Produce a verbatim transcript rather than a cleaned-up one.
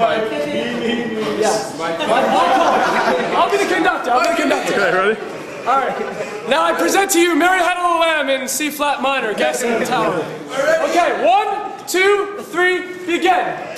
Mike. Yeah. Mike. I'll be the conductor. I'll be the conductor. Okay, ready? All right. Now I present to you Mary Had a Little Lamb in C flat minor, Gasson Tower. Okay, one, two, three, begin.